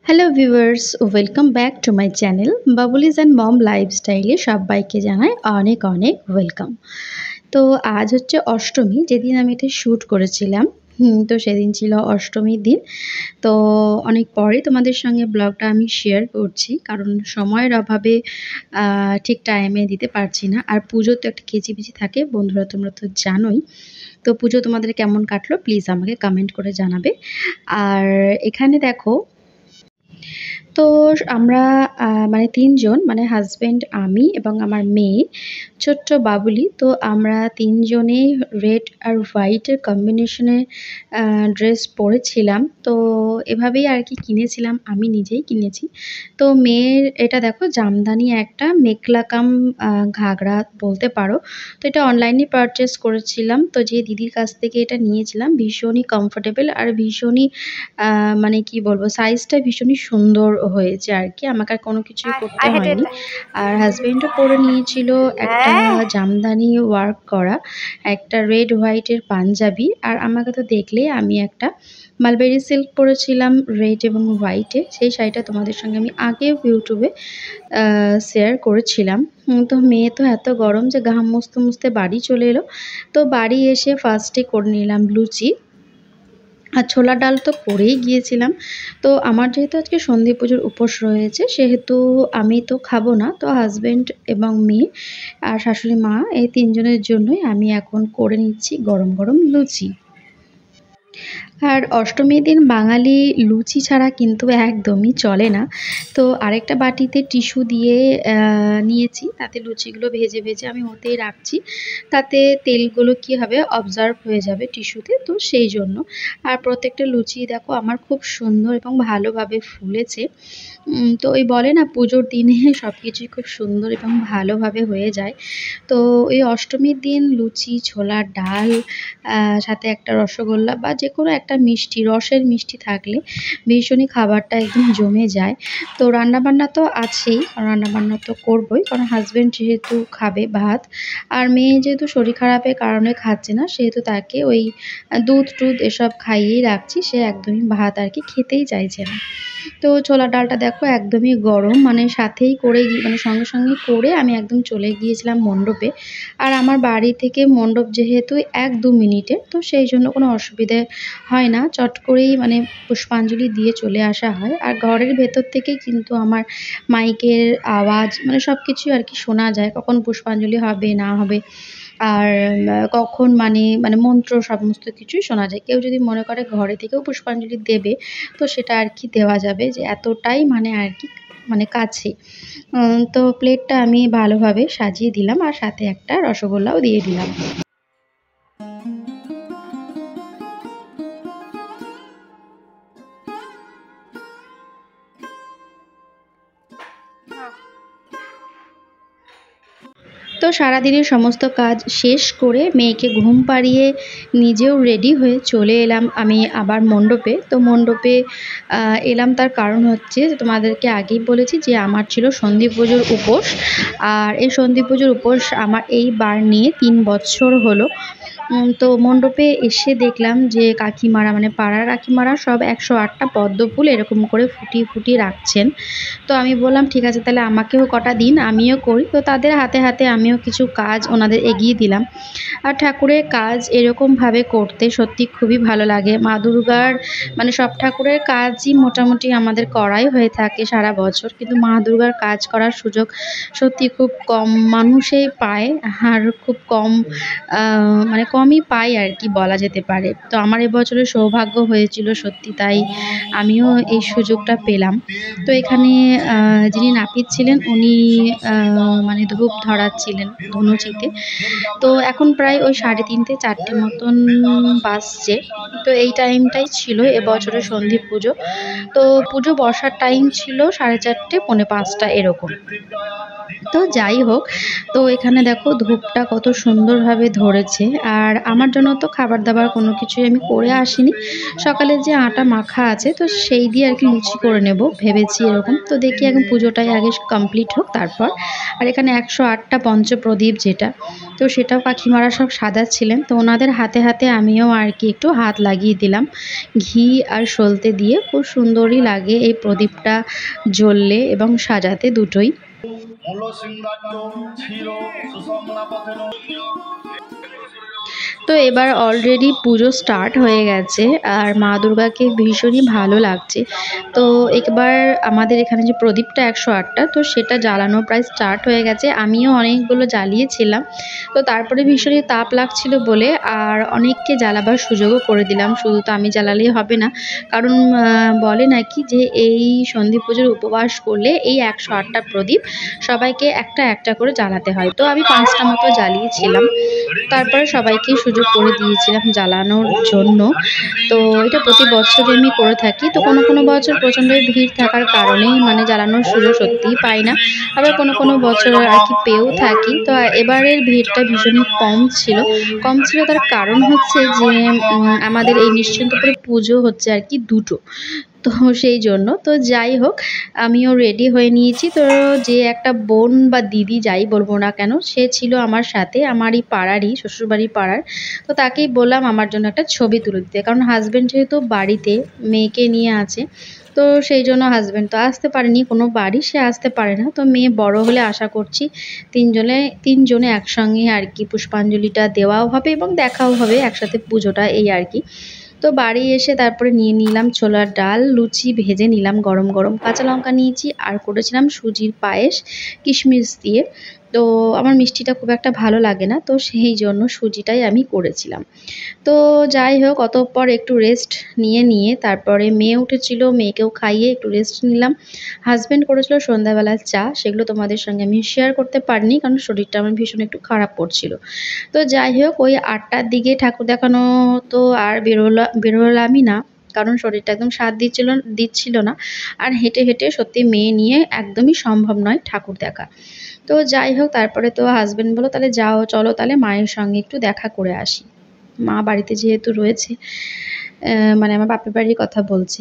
Hello viewers, welcome back to my channel Babulij and mom লাইফস্টাইলে সবাইকে জানাই অনেক অনেক ওয়েলকাম। তো আজ হচ্ছে অষ্টমী, যেদিন আমি এটা শ্যুট করেছিলাম। তো সেদিন ছিল অষ্টমীর দিন। তো অনেক পরে তোমাদের সঙ্গে ব্লগটা আমি শেয়ার করছি, কারণ সময়ের অভাবে ঠিক টাইমে দিতে পারছি না। আর পুজো তো একটা কিচিমিচি থাকে বন্ধুরা, তোমরা তো জানোই। তো পুজো তোমাদের কেমন কাটলো প্লিজ আমাকে কমেন্ট করে জানাবে। আর এখানে দেখো, তো আমরা মানে ৩ জন, মানে হাসব্যান্ড, আমি এবং আমার মেয়ে ছোট্ট বাবুলি। তো আমরা ৩ জনেই রেড আর হোয়াইটের কম্বিনেশনে ড্রেস পরেছিলাম। তো এভাবেই আর কি কিনেছিলাম, আমি নিজেই কিনেছি। তো মেয়ের এটা দেখো জামদানি একটা মেখলা কাম ঘাগরা বলতে পারো। তো এটা অনলাইনে পারচেস করেছিলাম। তো যে দিদির কাছ থেকে এটা নিয়েছিলাম ভীষণই কমফোর্টেবল আর ভীষণই মানে কি বলবো, সাইজটা ভীষণই সুন্দর হয়েছে আর কি, আমাকে আর কোনো কিছুই করতে হয়নি। আর হাজবেন্ডও পরে নিয়েছিল একটা জামদানি ওয়ার্ক করা একটা রেড হোয়াইটের পাঞ্জাবি। আর আমাকে তো দেখলেই, আমি একটা মালবেরি সিল্ক পরেছিলাম রেড এবং হোয়াইটে। সেই শাড়িটা তোমাদের সঙ্গে আমি আগেও ইউটিউবে শেয়ার করেছিলাম। তো মেয়ে তো এত গরম যে ঘাম মুছতে মুছতে বাড়ি চলে এলো। তো বাড়ি এসে ফার্স্টে করে নিলাম লুচি, আর ছোলার ডাল তো করেই গিয়েছিলাম। তো আমার যেহেতু আজকে সন্ধি পুজোর উপোস রয়েছে, সেহেতু আমি তো খাবো না। তো হাজব্যান্ড এবং মেয়ে আর শাশুড়ি মা, এই ৩ জনের জন্যই আমি এখন করে নিচ্ছি গরম গরম লুচি। আর অষ্টমীর দিন বাঙালি লুচি ছাড়া কিন্তু একদমই চলে না। তো আরেকটা বাটিতে টিস্যু দিয়ে নিয়েছি, তাতে লুচিগুলো ভেজে ভেজে আমি ওতেই রাখছি, তাতে তেলগুলো কি হবে অবজার্ভ হয়ে যাবে টিস্যুতে, তো সেই জন্য। আর প্রত্যেকটা লুচি দেখো আমার খুব সুন্দর এবং ভালোভাবে ফুলেছে। তো ওই বলে না পুজোর দিনে সব কিছুই খুব সুন্দর এবং ভালোভাবে হয়ে যায়। তো ওই অষ্টমীর দিন লুচি, ছোলার ডাল, সাথে একটা রসগোল্লা বা যে কোনো একটা মিষ্টি, রসের মিষ্টি থাকলে ভীষণই খাবারটা একদম জমে যায়। তো রান্নাবান্না তো আছেই, রান্নাবান্না তো করবই, কারণ হাজব্যান্ড যেহেতু খাবে ভাত, আর মেয়ে যেহেতু শরীর খারাপের কারণে খাচ্ছে না, সেহেতু তাকে ওই দুধ টুধ এসব খাইয়েই রাখছি, সে একদমই ভাত আর কি খেতেই চাইছে না। তো ছোলার ডালটা দেখো একদমই গরম, মানে সাথেই করে মানে সঙ্গে সঙ্গে করে আমি একদম চলে গিয়েছিলাম মণ্ডপে। আর আমার বাড়ি থেকে মণ্ডপ যেহেতু ১-২ মিনিটে, তো সেই জন্য কোনো অসুবিধে হয় না, চট করেই মানে পুষ্পাঞ্জলি দিয়ে চলে আসা হয়। আর ঘরের ভেতর থেকেই কিন্তু আমার মাইকের আওয়াজ মানে সব কিছুই আর কি শোনা যায়, কখন পুষ্পাঞ্জলি হবে না হবে, আর কখন মানে মন্ত্র সমস্ত কিছুই শোনা যায়। কেউ যদি মনে করে ঘরে থেকেও পুষ্পাঞ্জলি দেবে, তো সেটা আর কি দেওয়া যাবে, যে এতটাই মানে আর কি মানে কাছে। তো প্লেটটা আমি ভালোভাবে সাজিয়ে দিলাম, আর সাথে একটা রসগোল্লাও দিয়ে দিলাম। তো সারাদিনের সমস্ত কাজ শেষ করে মেয়েকে ঘুম পাড়িয়ে নিজেও রেডি হয়ে চলে এলাম আমি আবার মণ্ডপে। তো মণ্ডপে এলাম, তার কারণ হচ্ছে যে তোমাদেরকে আগেই বলেছি যে আমার ছিল সন্ধি পুজোর উপোস। আর এই সন্ধি পুজোর উপোস আমার এইবার নিয়ে ৩ বছর হলো। তো মণ্ডপে এসে দেখলাম যে কাকিমারা, মানে পাড়ার কাকিমারা সব ১০৮টা পদ্ম ফুল এরকম করে ফুটিয়ে ফুটিয়ে রাখছেন। তো আমি বললাম ঠিক আছে, তাহলে আমাকেও কটা দিন, আমিও করি। তো তাদের হাতে হাতে আমিও কিছু কাজ ওনাদের এগিয়ে দিলাম। আর ঠাকুরের কাজ এরকমভাবে করতে সত্যি খুবই ভালো লাগে। মা দুর্গার মানে সব ঠাকুরের কাজই মোটামুটি আমাদের করাই হয়ে থাকে সারা বছর, কিন্তু মা দুর্গার কাজ করার সুযোগ সত্যি খুব কম মানুষই পায়, আর খুব কম মানে কমই পাই আর কি বলা যেতে পারে। তো আমার এবছরের সৌভাগ্য হয়েছিল সত্যি, তাই আমিও এই সুযোগটা পেলাম। তো এখানে যিনি নাপিত ছিলেন উনি মানে ধূপ ধরাচ্ছিলেন ধুনুচিতে। তো এখন প্রায় ওই 3:30-4টে মতন বাজছে। তো এই টাইমটাই ছিল এবছরের সন্ধি পুজো। তো পুজো বসার টাইম ছিল 4:30 পৌনে 5টা এরকম। তো যাই হোক, তো এখানে দেখো ধূপটা কত সুন্দরভাবে ধরেছে। আর আমার জন্য তো খাবার দাবার কোনো কিছুই আমি করে আসিনি, সকালে যে আটা মাখা আছে তো সেই দিয়ে আর কি লুচি করে নেব ভেবেছি এরকম। তো দেখি এখন পুজোটাই আগে কমপ্লিট হোক তারপর। আর এখানে 108টা পঞ্চপ্রদীপ, যেটা তো সেটাও কাকিমারা সব সাজাচ্ছিলেন, তো ওনাদের হাতে হাতে আমিও আর কি একটু হাত লাগিয়ে দিলাম। ঘি আর সলতে দিয়ে খুব সুন্দরই লাগে এই প্রদীপটা জ্বললে এবং সাজাতে দুটোই। তো এবার অলরেডি পুজো স্টার্ট হয়ে গেছে আর মা দুর্গাকে ভীষণই ভালো লাগছে। তো একবার আমাদের এখানে যে প্রদীপটা 108টা, তো সেটা জ্বালানো প্রায় স্টার্ট হয়ে গেছে। আমিও অনেকগুলো জ্বালিয়েছিলাম, তো তারপরে ভীষণই তাপ লাগছিল বলে আর অনেককে জ্বালাবার সুযোগও করে দিলাম। শুধু তো আমি জ্বালালেই হবে না, কারণ বলে নাকি যে এই সন্ধি পুজোর উপবাস করলে এই 108টা প্রদীপ সবাইকে একটা একটা করে জ্বালাতে হয়। তো আমি 5টা মতো জ্বালিয়েছিলাম, তারপরে সবাইকে সুযোগ করে দিয়েছিলাম জ্বালানোর জন্য। তো এটা প্রতি বছরই আমি করে থাকি। তো কোনো কোনো বছর প্রচণ্ড ভিড় থাকার কারণে মানে জ্বালানোর সুযোগ সত্যিই পাই না, আবার কোনো কোনো বছর আর কি পেয়েও থাকি। তো এবারের ভিড়টা ভীষণই কম ছিল তার কারণ হচ্ছে যে আমাদের এই নিশ্চিন্তপুরে পুজো হচ্ছে আর কি দুটো, তো সেই জন্য। তো যাই হোক, আমিও রেডি হয়ে নিয়েছি। তো যে একটা বোন বা দিদি যাই বলবো না কেন, সে ছিল আমার সাথে, আমারই পাড়ারই, শ্বশুরবাড়ির পাড়ার। তো তাকেই বললাম আমার জন্য একটা ছবি তুলে দিতে, কারণ হাজব্যান্ড যেহেতু বাড়িতে মেয়েকে নিয়ে আছে, তো সেই জন্য হাজব্যান্ড তো আসতে পারেনি, কোনো বাড়ি সে আসতে পারে না। তো মেয়ে বড় হলে আশা করছি তিনজনে একসঙ্গে আর কি পুষ্পাঞ্জলিটা দেওয়াও হবে এবং দেখাও হবে একসাথে পুজোটা, এই আর কি। তো বাড়ি এসে তারপরে নিয়ে নিলাম ছোলার ডাল, লুচি ভেজে নিলাম গরম গরম, কাঁচা লঙ্কা নিয়েছি আর করেছিলাম সুজির পায়েস কিশমিশ দিয়ে। তো আমার মিষ্টিটা খুব একটা ভালো লাগে না, তো সেই জন্য সুজিটাই আমি করেছিলাম। তো যাই হোক, অতঃপর একটু রেস্ট নিয়ে তারপরে মেয়ে উঠেছিল, মেয়েকেও খাইয়ে একটু রেস্ট নিলাম। হাজব্যান্ড করেছিল সন্ধ্যাবেলার চা, সেগুলো তোমাদের সঙ্গে আমি শেয়ার করতে পারিনি, কারণ শরীরটা আমার ভীষণ একটু খারাপ করছিল। তো যাই হোক, ওই 8টার দিকে ঠাকুর দেখানো তো আর বেরোলামই না, কারণ শরীরটা একদম সাথ দিচ্ছিল না। আর হেঁটে হেঁটে সত্যি মেয়ে নিয়ে একদমই সম্ভব নয় ঠাকুর দেখা। তো যাই হোক, তারপরে তো হাজবেন্ড বলল তাহলে যাও, চলো তাহলে মায়ের সঙ্গে একটু দেখা করে আসি। মা বাড়িতে যেহেতু রয়েছে, মানে আমার বাপের বাড়ির কথা বলছে।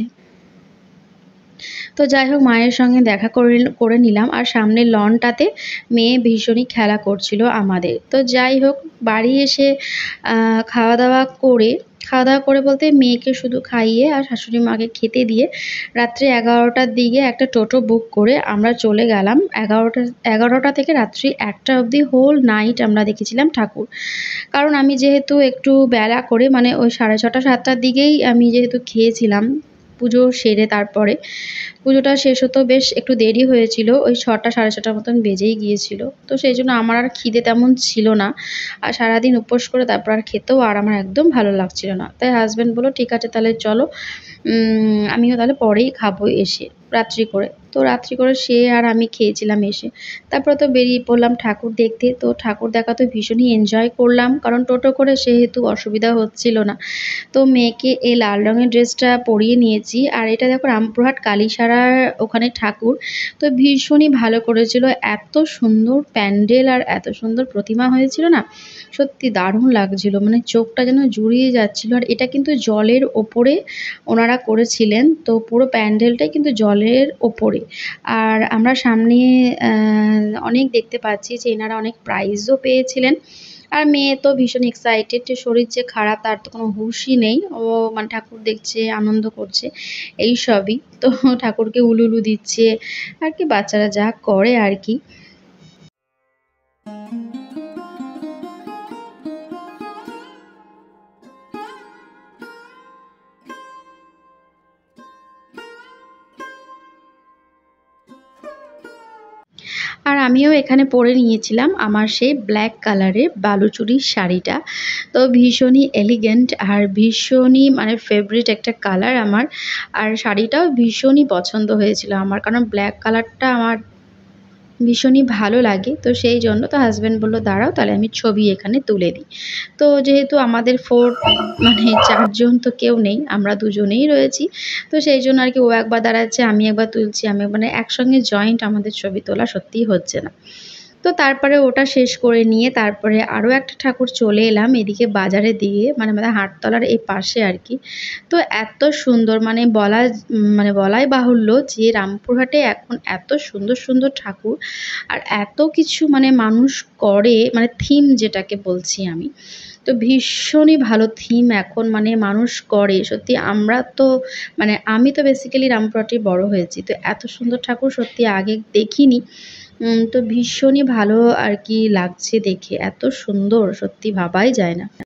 তো যাই হোক, মায়ের সঙ্গে দেখা করে নিলাম। আর সামনের লনটাতে মেয়ে ভীষণই খেলা করছিল আমাদের। তো যাই হোক, বাড়ি এসে খাওয়া দাওয়া করে বলতে মেয়েকে শুধু খাইয়ে আর শাশুড়ি মাকে খেতে দিয়ে রাত্রি 11টার দিকে একটা টোটো বুক করে আমরা চলে গেলাম। 11টা থেকে রাত্রি 1টা অবধি হোল নাইট আমরা দেখেছিলাম ঠাকুর। কারণ আমি যেহেতু একটু বেলা করে, মানে ওই 6:30-7টার দিকেই আমি যেহেতু খেয়েছিলাম পুজো সেরে, তারপরে পুজোটা শেষ হতেও বেশ একটু দেরি হয়েছিল, ওই 6টা 6:30 মতন বেজেই গিয়েছিল। তো সেই জন্য আমার আর খিদে তেমন ছিল না, আর সারাদিন উপোস করে তারপর আর খেতেও আর আমার একদম ভালো লাগছিল না। তাই হাজব্যান্ড বললো ঠিক আছে তাহলে চলো, আমিও তাহলে পরেই খাবো এসে রাত্রি করে। তো রাত্রি করে সে আর আমি খেয়েছিলাম এসে, তারপরে তো বেরিয়ে পড়লাম ঠাকুর দেখতে। তো ঠাকুর দেখা তো ভীষণই এনজয় করলাম, কারণ টোটো করে সেহেতু অসুবিধা হচ্ছিল না। তো মেয়েকে এই লাল রঙের ড্রেসটা পরিয়ে নিয়েছি, আর এটা দেখো রামপুরহাট কালীসারার ওখানে ঠাকুর। তো ভীষণই ভালো করেছিল, এত সুন্দর প্যান্ডেল আর এত সুন্দর প্রতিমা হয়েছিল না, সত্যি দারুণ লাগছিল, মানে চোখটা যেন জুড়িয়ে যাচ্ছিল। আর এটা কিন্তু জলের ওপরে ওনারা করেছিলেন, তো পুরো প্যান্ডেলটাই কিন্তু জলের ওপরে। আর আমরা সামনে অনেক দেখতে পাচ্ছি যে এনারা অনেক প্রাইজও পেয়েছিলেন। আর মেয়ে তো ভীষণ এক্সাইটেড, যে শরীর যে খারাপ তার তো কোনো হুঁশই নেই, ও মানে ঠাকুর দেখছে, আনন্দ করছে, এই সবই। তো ঠাকুরকে উলুলু দিচ্ছে আর কি, বাচ্চারা যা করে আর কি। আর আমিও এখানে পরে নিয়েছিলাম আমার সেই ব্ল্যাক কালারের বালুচরীর শাড়িটা। তো ভীষণই এলিগেন্ট আর ভীষণই মানে ফেভারিট একটা কালার আমার। আর শাড়িটাও ভীষণই পছন্দ হয়েছিল আমার, কারণ ব্ল্যাক কালারটা আমার ভীষণই ভালো লাগে। তো সেই জন্য তো হাজব্যান্ড বললো দাঁড়াও তাহলে আমি ছবি এখানে তুলে দিই। তো যেহেতু আমাদের মানে 4 জন তো কেউ নেই, আমরা দুজনেই রয়েছি। তো সেই জন্য আর কি ও একবার দাঁড়াচ্ছে, আমি একবার তুলছি, আমি মানে একসঙ্গে জয়েন্ট আমাদের ছবি তোলা সত্যিই হচ্ছে না। তো তো তারপরে ওটা শেষ করে নিয়ে তারপরে আরও একটা ঠাকুর চলে এলাম এদিকে বাজারের দিকে, মানে আমাদের হাটতলার এই পাশে আর কি। তো এত সুন্দর, মানে বলাই বাহুল্য যে রামপুরহাটে এখন এত সুন্দর সুন্দর ঠাকুর আর এত কিছু মানে মানুষ করে, মানে থিম যেটাকে বলছি আমি, তো ভীষণই ভালো থিম এখন মানে মানুষ করে সত্যি। আমরা তো মানে আমি তো বেসিক্যালি রামপুরহাটে বড় হয়েছি, তো এত সুন্দর ঠাকুর সত্যি আগে দেখিনি। তো ভীষণই ভালো আর কি লাগছে দেখে, এত সুন্দর সত্যি ভাবাই যায় না।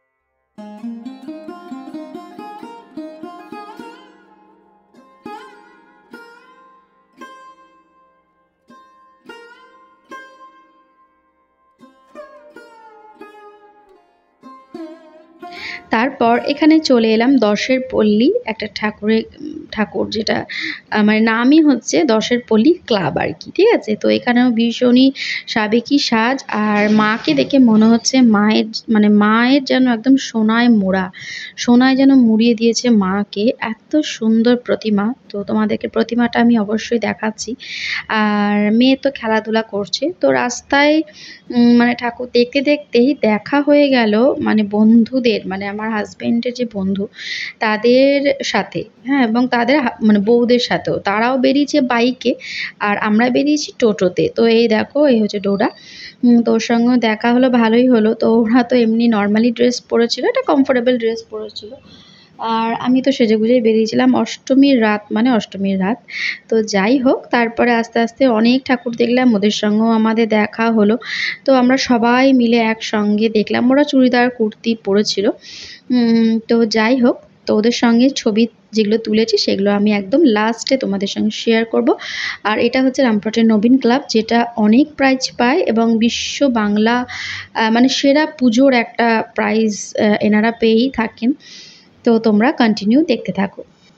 তারপর এখানে চলে এলাম দশের পল্লী একটা ঠাকুর যেটা মানে নামই হচ্ছে দশের পল্লী ক্লাব আর কি, ঠিক আছে। তো এখানেও ভীষণই সাবেকি সাজ, আর মাকে দেখে মনে হচ্ছে মায়ের যেন একদম সোনায় যেন মুড়িয়ে দিয়েছে মাকে, এত সুন্দর প্রতিমা। তো তোমাদেরকে প্রতিমাটা আমি অবশ্যই দেখাচ্ছি। আর মেয়ে তো খেলাধুলা করছে, তো রাস্তায় মানে ঠাকুর দেখতে দেখতেই দেখা হয়ে গেল মানে বন্ধুদের, মানে আমার হাজবেন্ডের যে বন্ধু তাদের সাথে, হ্যাঁ, এবং তাদের মানে বউদের সাথেও, তারাও বেরিয়েছে বাইকে আর আমরা বেরিয়েছি টোটোতে। তো এই দেখো এই হচ্ছে ডোরা। তোর সঙ্গেও দেখা হলো, ভালোই হলো। তো ওরা তো এমনি নর্মালি ড্রেস পরেছিল, একটা কমফোর্টেবল ড্রেস পরেছিল, আর আমি তো সেজেগুজেই বেরিয়েছিলাম। অষ্টমীর রাত। তো যাই হোক, তারপরে আস্তে আস্তে অনেক ঠাকুর দেখলাম, ওদের সঙ্গেও আমাদের দেখা হলো। তো আমরা সবাই মিলে একসঙ্গে দেখলাম, ওরা চুড়িদার কুর্তি পরেছিল। তো যাই হোক, তো ওদের সঙ্গে ছবি যেগুলো তুলেছি সেগুলো আমি একদম লাস্টে তোমাদের সঙ্গে শেয়ার করব। আর এটা হচ্ছে রামপুরহাটের নবীন ক্লাব, যেটা অনেক প্রাইজ পায় এবং বিশ্ব বাংলা মানে সেরা পুজোর একটা প্রাইজ এনারা পেয়েই থাকেন। তো তোমরা কন্টিনিউ দেখতে থাকো।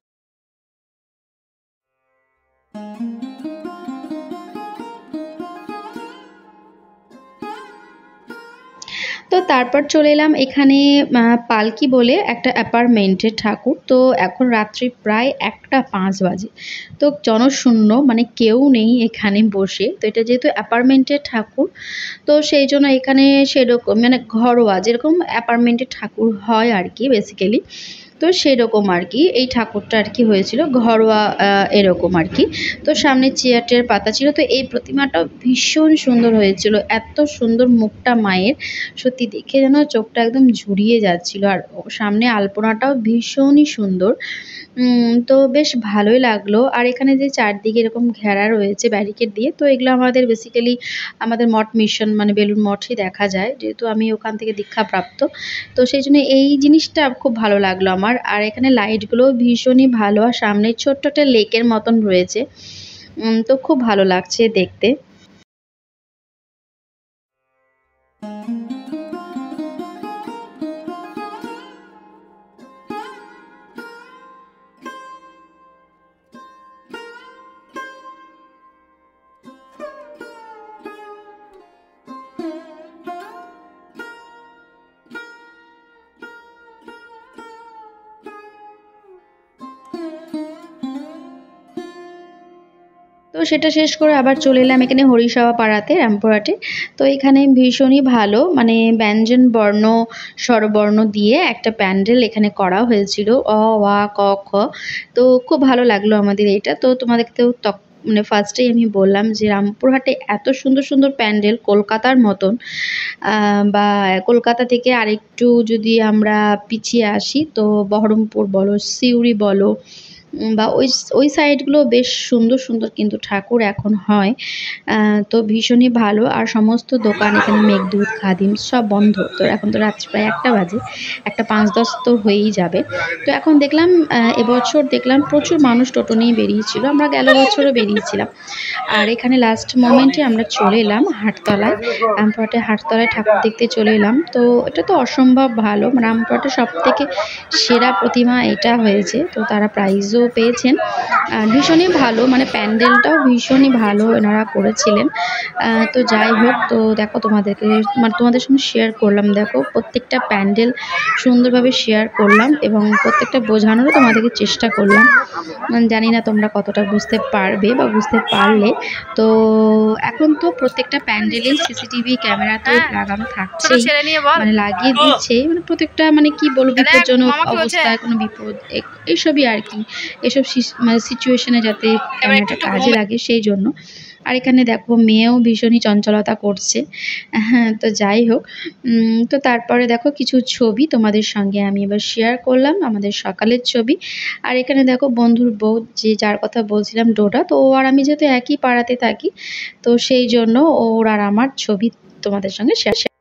তো তারপর চলে এলাম এখানে পালকি বলে একটা অ্যাপার্টমেন্টের ঠাকুর। তো এখন রাত্রি প্রায় 1টা 5 বাজে, তো জনশূন্য, মানে কেউ নেই এখানে বসে। তো এটা যেহেতু অ্যাপার্টমেন্টের ঠাকুর, তো সেই জন্য এখানে সেরকম মানে ঘরোয়া যেরকম অ্যাপার্টমেন্টের ঠাকুর হয় আর কি বেসিক্যালি, তো সেরকম আর কি এই ঠাকুরটা আর কি হয়েছিল ঘরোয়া এরকম আর কি। তো সামনে চেয়ার টেয়ার পাতা ছিল। তো এই প্রতিমাটাও ভীষণ সুন্দর হয়েছিল, এত সুন্দর মুখটা মায়ের, সত্যি দেখে যেন চোখটা একদম জুড়িয়ে যাচ্ছিল। আর সামনে আলপনাটাও ভীষণই সুন্দর। তো বেশ ভালোই লাগলো। আর এখানে যে চারদিকে এরকম ঘেরা রয়েছে ব্যারিকেড দিয়ে, তো এগুলো আমাদের বেসিক্যালি আমাদের মঠ মিশন মানে বেলুড় মঠই দেখা যায়, যেহেতু আমি ওখান থেকে দীক্ষাপ্রাপ্ত। তো সেই জন্য এই জিনিসটা খুব ভালো লাগলো আমার। আর এখানে লাইটগুলো ভীষণই ভালো, আর সামনে ছোট্ট একটা লেকের মতন রয়েছে। তো খুব ভালো লাগছে দেখতে। তো সেটা শেষ করে আবার চলে এলাম এখানে হরিসভা পাড়াতে রামপুরহাটে। তো এখানে ভীষণই ভালো মানে ব্যঞ্জন বর্ণ স্বরবর্ণ দিয়ে একটা প্যান্ডেল এখানে করা হয়েছিল, অ আ ক খ। তো খুব ভালো লাগলো আমাদের এটা। তো তোমাদেরকেও মানে ফার্স্টেই আমি বললাম যে রামপুরহাটে এত সুন্দর সুন্দর প্যান্ডেল কলকাতার মতন, বা কলকাতা থেকে আরেকটু যদি আমরা পিছিয়ে আসি তো বহরমপুর বলো, সিউড়ি বলো, বা ওই সাইডগুলো বেশ সুন্দর সুন্দর কিন্তু ঠাকুর এখন হয়। তো ভীষণই ভালো। আর সমস্ত দোকান এখানে মেঘদূত খাদিম সব বন্ধ। তো এখন তো রাত্রি প্রায় 1টা বাজে, 1টা 5-10 তো হয়েই যাবে। তো এখন দেখলাম এবছর দেখলাম প্রচুর মানুষ টোটো নিয়ে বেরিয়েছিল, আমরা গেল বছরও বেরিয়েছিলাম। আর এখানে লাস্ট মোমেন্টে আমরা চলে এলাম হাটতলায়, রামপুরহাটে হাটতলায় ঠাকুর দেখতে চলে এলাম। তো এটা তো অসম্ভব ভালো, রামপুরহাটের সব থেকে সেরা প্রতিমা এটা হয়েছে। তো তারা প্রাইজও পেয়েছেন। আর ভীষণই ভালো, মানে প্যান্ডেলটাও ভীষণই ভালো এনারা করেছিলেন। তো যাই হোক, তো দেখো তোমাদেরকে মানে তোমাদের সঙ্গে শেয়ার করলাম। দেখো প্রত্যেকটা প্যান্ডেল সুন্দরভাবে শেয়ার করলাম এবং প্রত্যেকটা বোঝানোরও তোমাদেরকে চেষ্টা করলাম। জানি না তোমরা কতটা বুঝতে পারবে বা বুঝতে পারলে। তো এখন তো প্রত্যেকটা প্যান্ডেলেই সিসিটিভি ক্যামেরা তো লাগানো থাকছেই, মানে লাগিয়ে দিচ্ছেই, মানে প্রত্যেকটা মানে কি বলবো বিপজ্জনক অবস্থায় কোনো বিপদ এইসবই আর কি, এসব মানে সিচুয়েশনে যাতে ক্যামেরাটা কাজে লাগে সেই জন্য। আর এখানে দেখো মেয়েও ভীষণই চঞ্চলতা করছে। হ্যাঁ, তো যাই হোক, তো তারপরে দেখো কিছু ছবি তোমাদের সঙ্গে আমি এবার শেয়ার করলাম, আমাদের সকালের ছবি। আর এখানে দেখো বন্ধুর বউ, যে যার কথা বলছিলাম ডোডা, তো ও আর আমি যেহেতু একই পাড়াতে থাকি, তো সেই জন্য ওর আর আমার ছবি তোমাদের সঙ্গে শেয়ার